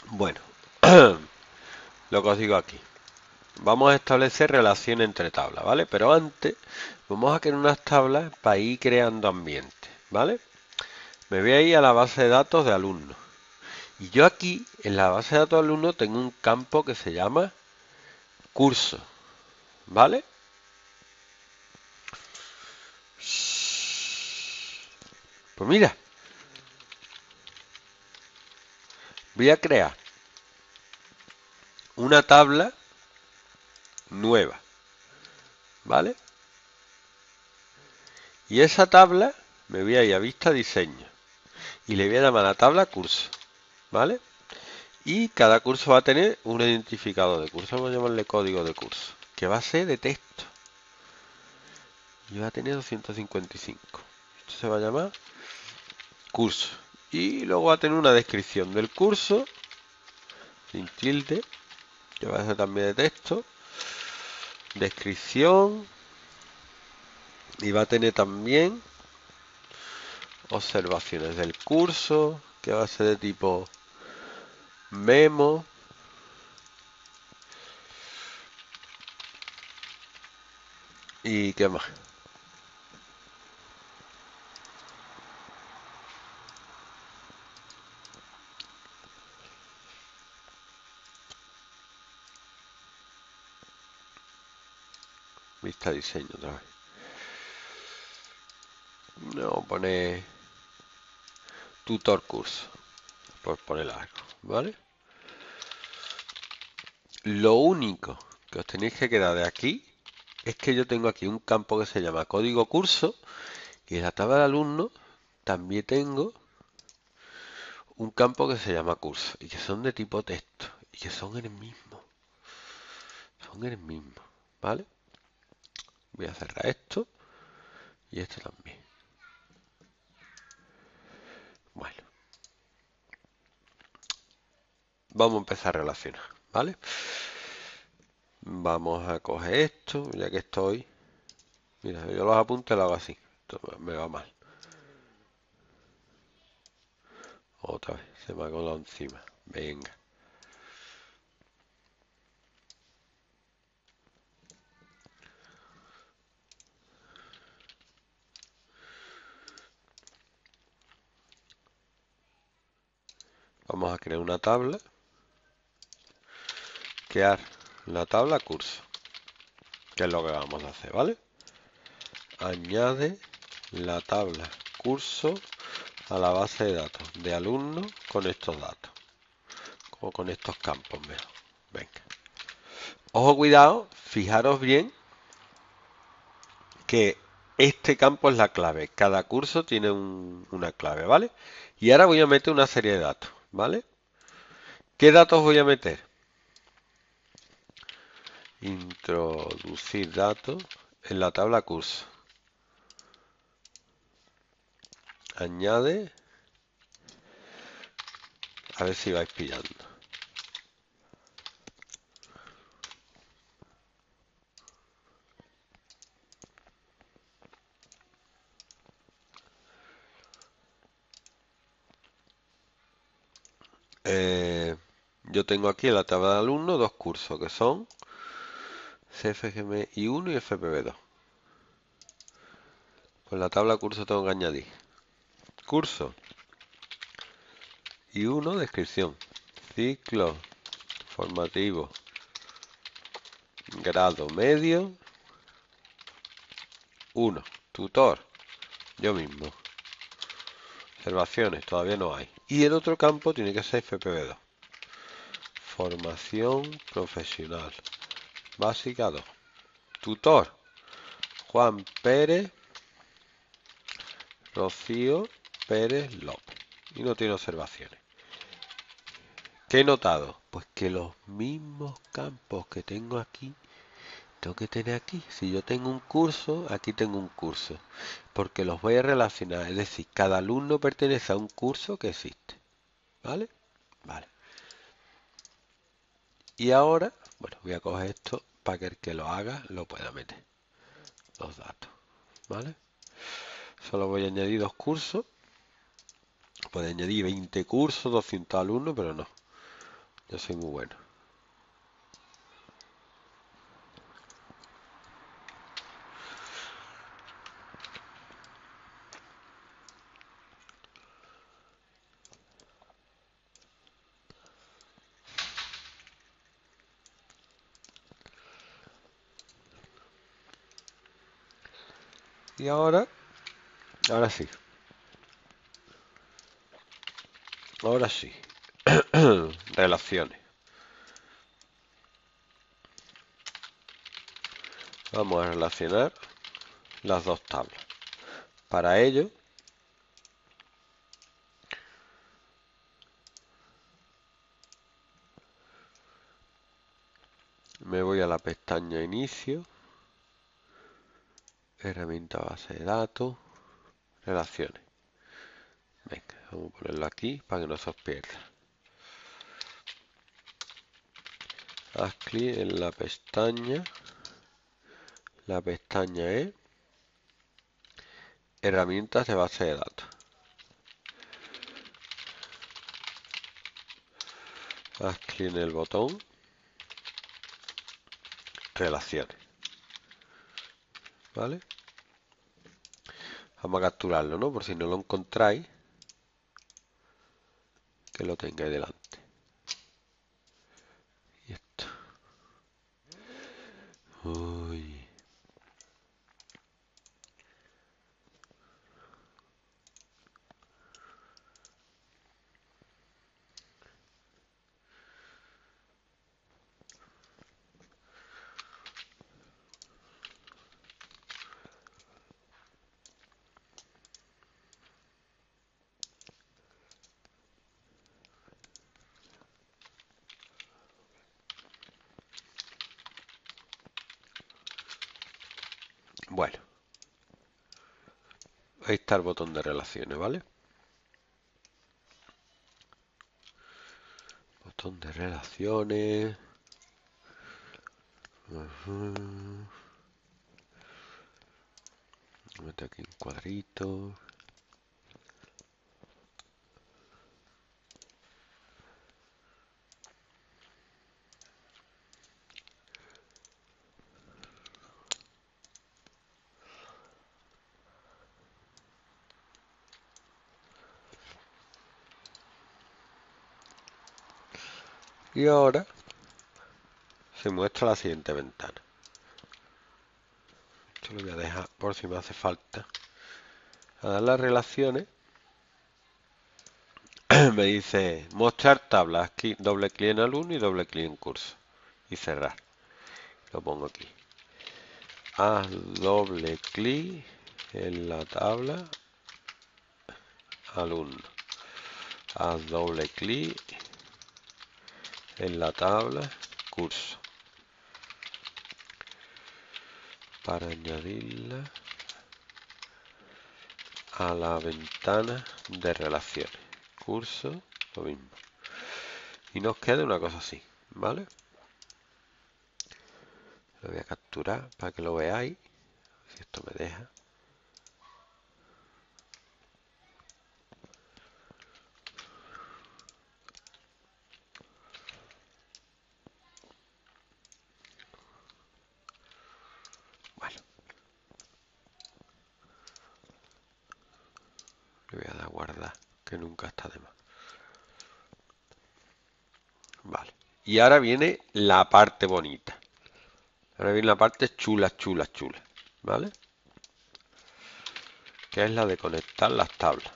Bueno, lo que os digo aquí. Vamos a establecer relación entre tablas, ¿vale? Pero antes vamos a crear unas tablas para ir creando ambiente, ¿vale? Me voy a ir a la base de datos de alumnos. Y yo aquí, en la base de datos de alumnos, tengo un campo que se llama curso, ¿vale? Pues mira, voy a crear una tabla nueva, ¿vale? Y esa tabla me voy a ir a vista diseño y le voy a llamar a la tabla curso, ¿vale? Y cada curso va a tener un identificador de curso, vamos a llamarle código de curso, que va a ser de texto y va a tener 255. Esto se va a llamar curso. Y luego va a tener una descripción del curso, sin tilde, que va a ser también de texto, descripción, y va a tener también observaciones del curso, que va a ser de tipo memo, y qué más. Vista diseño otra vez. No, pone tutor curso, por poner algo, ¿vale? Lo único que os tenéis que quedar de aquí es que yo tengo aquí un campo que se llama código curso y en la tabla de alumnos también tengo un campo que se llama curso y que son de tipo texto y que son el mismo, ¿vale? Voy a cerrar esto y esto también. Bueno, vamos a empezar a relacionar, ¿vale? Vamos a coger esto, ya que estoy. Mira, yo los apuntes lo hago así. Esto me va mal. Otra vez, se me ha colado encima. Venga. Vamos a crear una tabla. Crear la tabla curso. Que es lo que vamos a hacer, ¿vale? Añade la tabla curso a la base de datos de alumnos con estos datos. O con estos campos mejor. Venga. Ojo, cuidado, fijaros bien que este campo es la clave. Cada curso tiene una clave, ¿vale? Y ahora voy a meter una serie de datos, ¿vale? ¿Qué datos voy a meter? Introducir datos en la tabla curso. Añade, a ver si vais pillando. Yo tengo aquí en la tabla de alumnos dos cursos que son CFGM I1 y FPV2. Pues la tabla curso tengo que añadir curso I1, descripción, ciclo formativo, grado medio, 1, tutor, yo mismo. Observaciones, todavía no hay. Y el otro campo tiene que ser FPV2. Formación profesional, básica 2. Tutor, Juan Pérez, Rocío Pérez López. Y no tiene observaciones. ¿Qué he notado? Pues que los mismos campos que tengo aquí, tengo que tener aquí. Si yo tengo un curso, aquí tengo un curso. Porque los voy a relacionar. Es decir, cada alumno pertenece a un curso que existe. ¿Vale? Vale. Y ahora, bueno, voy a coger esto para que el que lo haga lo pueda meter. Los datos. ¿Vale? Solo voy a añadir dos cursos. Puedo añadir 20 cursos, 200 alumnos, pero no. Yo soy muy bueno. Y ahora sí. Ahora sí. Relaciones. Vamos a relacionar las dos tablas. Para ello, me voy a la pestaña Inicio, Herramienta Base de Datos, Relaciones. Venga, vamos a ponerlo aquí para que no se os pierda. Haz clic en la pestaña es Herramientas de Base de Datos. Haz clic en el botón Relaciones. ¿Vale? Vamos a capturarlo, ¿no? Por si no lo encontráis, que lo tengáis delante. Y esto. Uy. Bueno, ahí está el botón de relaciones, ¿vale? Botón de relaciones. Meto aquí un cuadrito. Y ahora se muestra la siguiente ventana. Esto lo voy a dejar por si me hace falta. A dar las relaciones me dice mostrar tablas, doble clic en alumno y doble clic en curso y cerrar. Lo pongo aquí. Haz doble clic en la tabla alumno. Haz doble clic en la tabla curso para añadirla a la ventana de relaciones. Curso, lo mismo. Y nos queda una cosa así, ¿vale? Lo voy a capturar para que lo veáis. Si esto me deja. Bueno. Le voy a dar a guardar, que nunca está de más. Vale. Y ahora viene la parte bonita. Ahora viene la parte chula, chula, chula. ¿Vale? Que es la de conectar las tablas.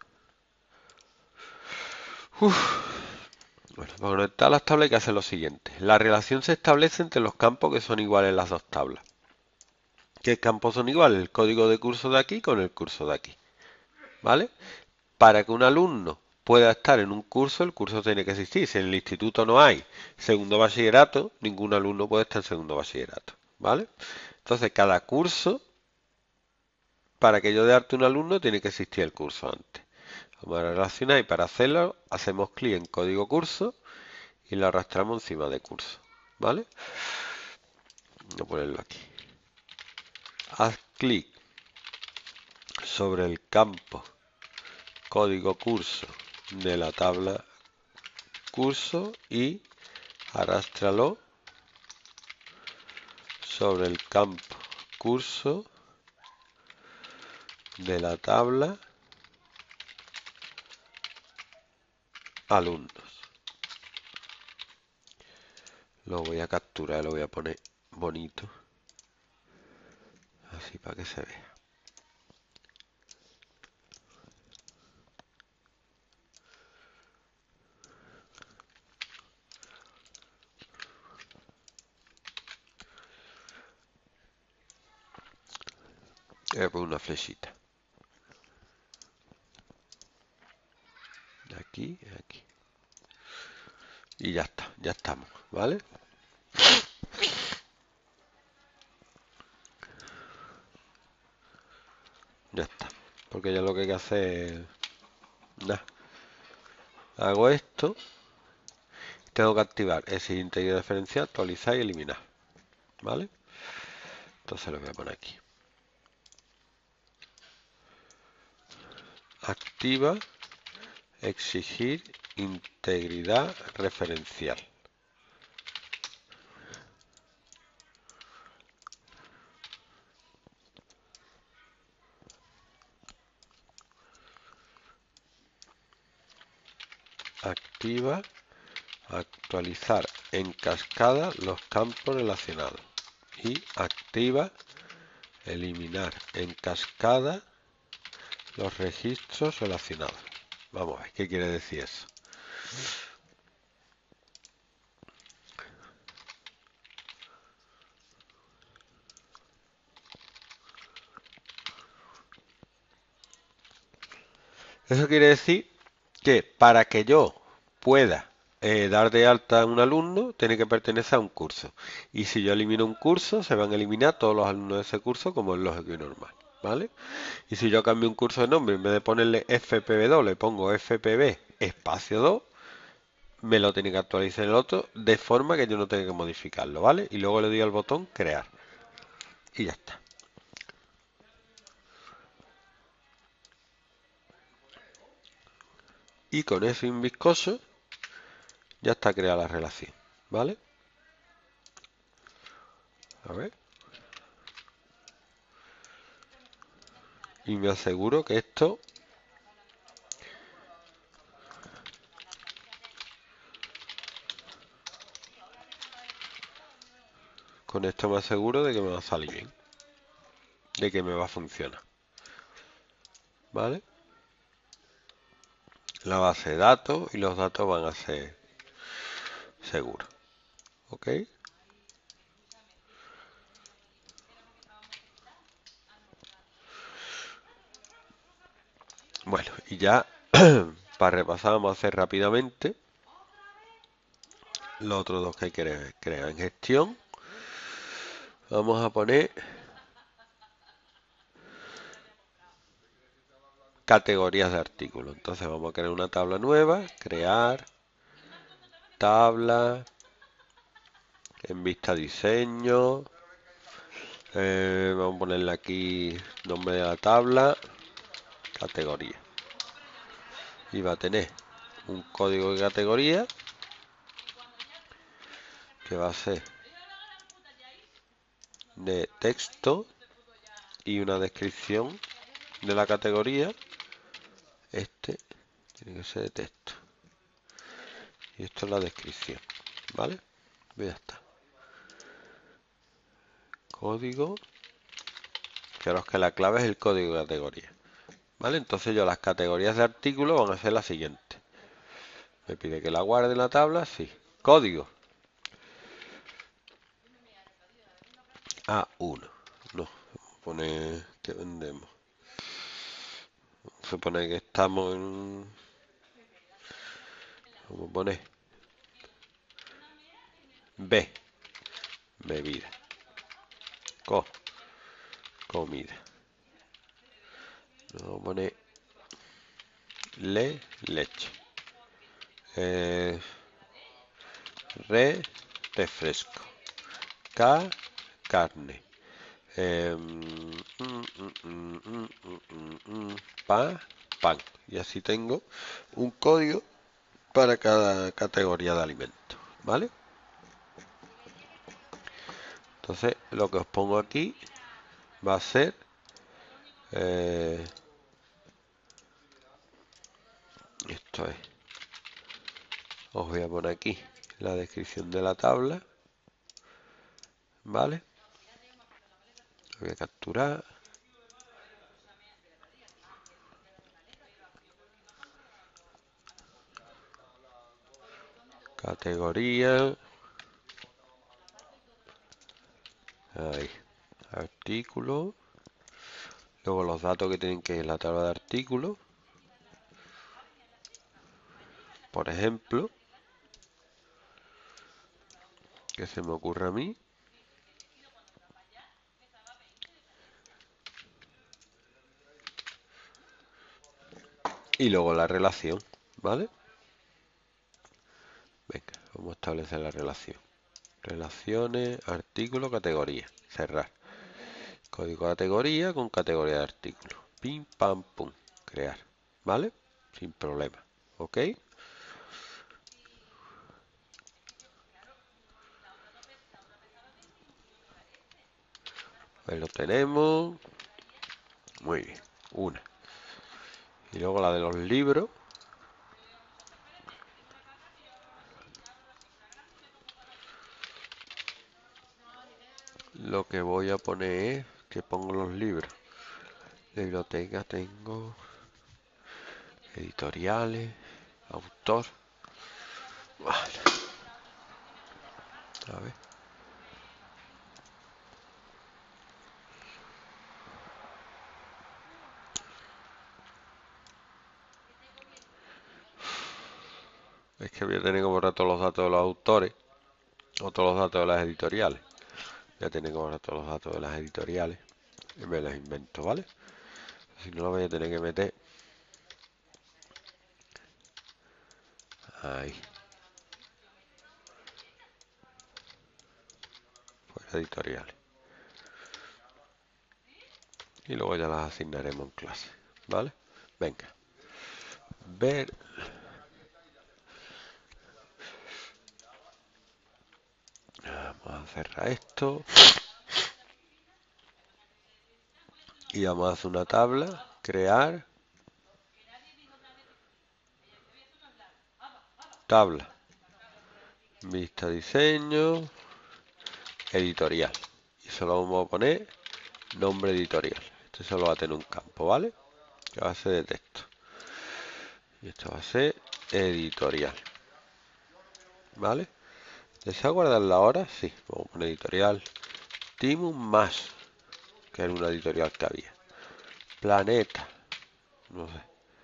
Bueno, para conectar las tablas hay que hacer lo siguiente. La relación se establece entre los campos que son iguales en las dos tablas. ¿Qué campos son iguales? El código de curso de aquí con el curso de aquí. ¿Vale? Para que un alumno pueda estar en un curso, el curso tiene que existir. Si en el instituto no hay segundo bachillerato, ningún alumno puede estar en segundo bachillerato. ¿Vale? Entonces, cada curso, para que yo dé arte un alumno, tiene que existir el curso antes. Vamos a relacionar y para hacerlo hacemos clic en código curso y lo arrastramos encima de curso. ¿Vale? Voy a ponerlo aquí. Haz clic sobre el campo código curso de la tabla curso y arrástralo sobre el campo curso de la tabla alumnos. Lo voy a capturar, lo voy a poner bonito, así para que se vea. Voy a poner una flechita. De aquí a aquí. Y ya está, ya estamos, ¿vale? Ya está. Porque ya lo que hay que hacer es... Nada. Hago esto. Tengo que activar ese integridad diferencial, actualizar y eliminar. ¿Vale? Entonces lo voy a poner aquí. Activa, exigir integridad referencial. Activa, actualizar en cascada los campos relacionados. Y activa, eliminar en cascada los registros relacionados. Vamos a ver qué quiere decir eso. Eso quiere decir que para que yo pueda dar de alta a un alumno, tiene que pertenecer a un curso. Y si yo elimino un curso, se van a eliminar todos los alumnos de ese curso, como es lógico y normal. ¿Vale? Y si yo cambio un curso de nombre, en vez de ponerle FPB2, le pongo FPB espacio 2, me lo tiene que actualizar el otro, de forma que yo no tenga que modificarlo, ¿vale? Y luego le doy al botón crear. Y ya está. Y con eso viscoso ya está creada la relación, ¿vale? A ver. Y me aseguro que esto... Con esto me aseguro de que me va a salir bien. De que me va a funcionar. ¿Vale? La base de datos y los datos van a ser seguros. ¿Ok? Bueno, y ya para repasar vamos a hacer rápidamente los otros dos que hay que crear en gestión. Vamos a poner categorías de artículos. Entonces vamos a crear una tabla nueva, crear tabla en vista diseño. Vamos a ponerle aquí nombre de la tabla, categoría. Y va a tener un código de categoría que va a ser de texto y una descripción de la categoría. Este tiene que ser de texto y esto es la descripción, ¿vale? Pues ya está. Código, fijaros que la clave es el código de categoría, ¿vale? Entonces yo las categorías de artículos van a ser las siguientes. Me pide que la guarde en la tabla, sí. Código A1. No, pone que vendemos. Se pone que estamos en... Vamos a poner B, bebida. Co, comida. Vamos a poner leche. Refresco. Carne. Pan. Y así tengo un código para cada categoría de alimentos, ¿vale? Entonces, lo que os pongo aquí va a ser esto es. Os voy a poner aquí la descripción de la tabla, ¿vale? Lo voy a capturar. Categoría. Ahí. Artículo. Luego los datos que tienen que ir en la tabla de artículos. Por ejemplo, que se me ocurre a mí. Y luego la relación, ¿vale? Venga, vamos a establecer la relación. Relaciones, artículo, categoría. Cerrar. Código de categoría con categoría de artículo. Pim, pam, pum. Crear. ¿Vale? Sin problema. ¿Ok? Ahí lo tenemos. Muy bien. Una. Y luego la de los libros. Lo que voy a poner es que pongo los libros. Biblioteca tengo. Editoriales. Autor. Vale. A ver. Es que voy a tener que borrar todos los datos de los autores. O todos los datos de las editoriales. Voy a tener que borrar todos los datos de las editoriales. Y me los invento, ¿vale? Si no lo voy a tener que meter. Ahí. Pues editoriales. Y luego ya las asignaremos en clase, ¿vale? Venga. Ver. Vamos a cerrar esto. Y vamos a hacer una tabla. Crear. Tabla. Vista diseño. Editorial. Y solo vamos a poner nombre editorial. Este solo va a tener un campo, ¿vale? Que va a ser de texto. Y esto va a ser editorial. ¿Vale? ¿Desea guardar la hora? Sí. Vamos a poner editorial. Timum más. Que era una editorial que había. Planeta. No sé.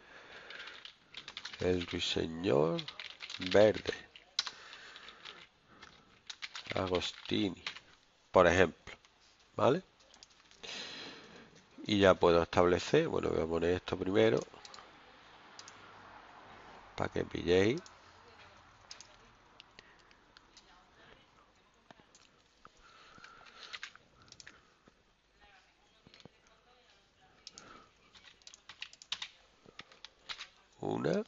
El ruiseñor verde. Agostini. Por ejemplo. ¿Vale? Y ya puedo establecer. Bueno, voy a poner esto primero. Para que pilléis. Una.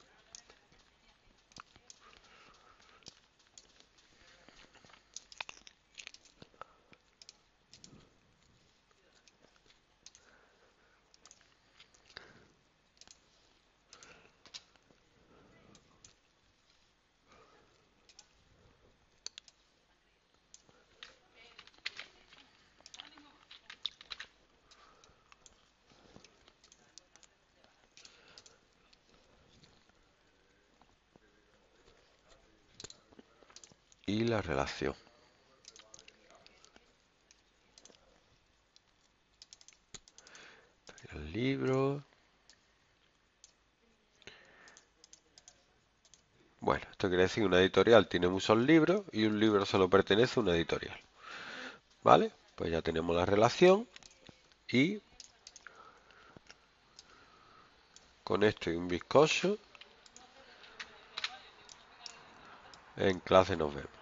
Y la relación. El libro. Bueno, esto quiere decir que una editorial tiene muchos libros y un libro solo pertenece a una editorial. ¿Vale? Pues ya tenemos la relación y con esto y un bizcocho en clase nos vemos.